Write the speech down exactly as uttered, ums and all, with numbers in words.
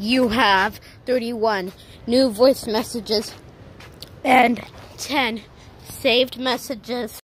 you have thirty-one new voice messages and ten saved messages.